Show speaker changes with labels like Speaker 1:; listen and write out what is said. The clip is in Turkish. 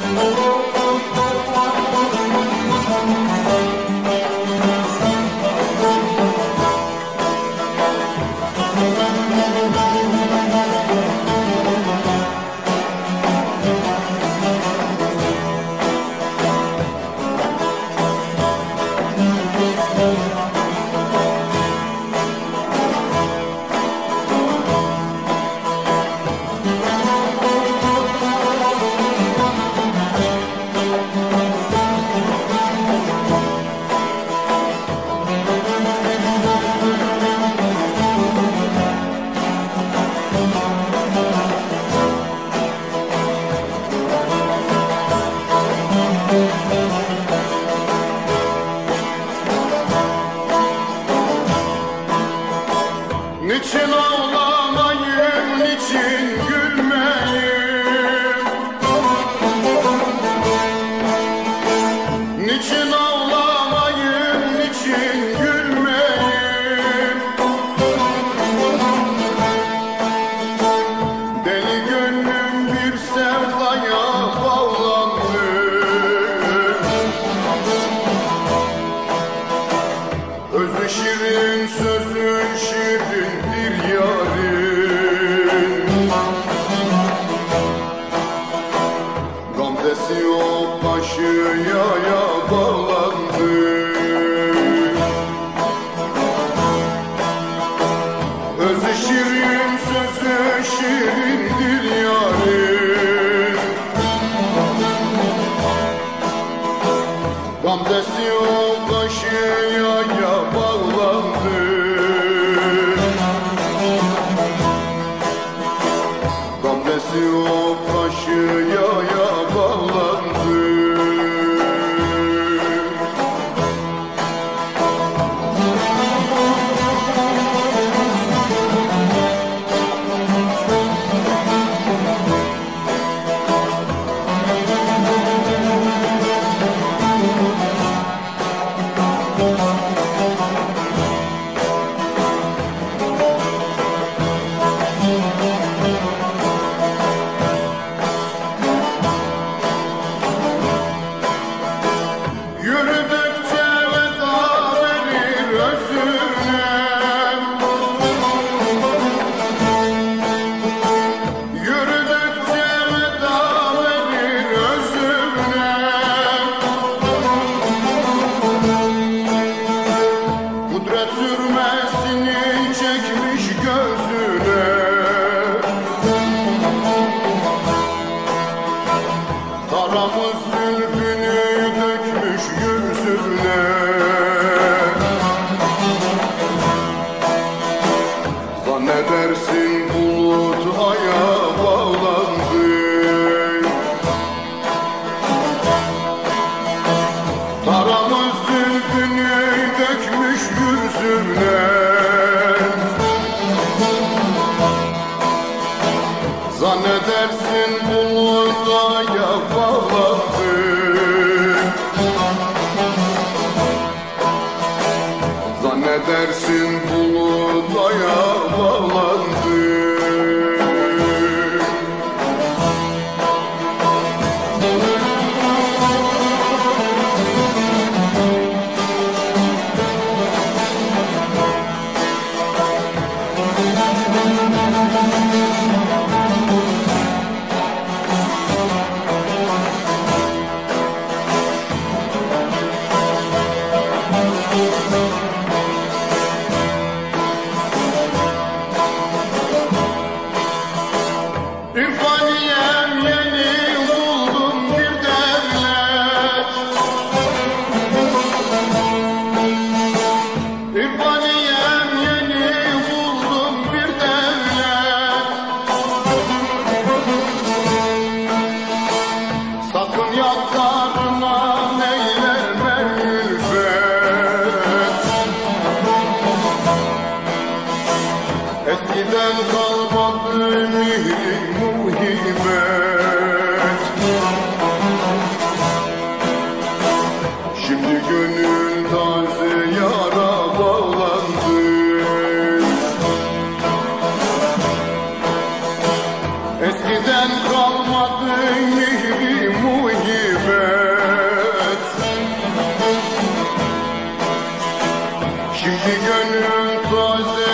Speaker 1: Niçin ağlamayım, niçin gülmeyim? Niçin ağlamayım, niçin gülmeyim? Deli gönlüm bir sevdaya bağlandı. Özü şirin, sözü şirindir yarim. Gamzesi yok, başı yaya bağlandı. Özü şirin, sözü şirindir yarim. Gamzesi yok, başı yaya bağlandı. Gamzesi yok, başı yaya bağlandı. Yürüdükçe veda verir özüne. Yürüdükçe veda verir özüne. Kudret sürmesini çekmiş gözüne. Karamız zülfünü dökmüş yüzüne. Zannedersin bulut aya bağlandı. Karamız zülfünü dökmüş yüzüne. Zannedersin bulut aya bağlandı. Zannedersin bulut aya bağlandı. İrfaniyem yeni buldum bir devlet. İrfaniyem yeni buldum bir devlet. Sakın yatlarına eyleme ülfet. Eskiden kalmadı mihri muhibet. Şimdi gönül taze yara bağlandı. Eskiden kalmadı mihri muhibet. Şimdi gönül taze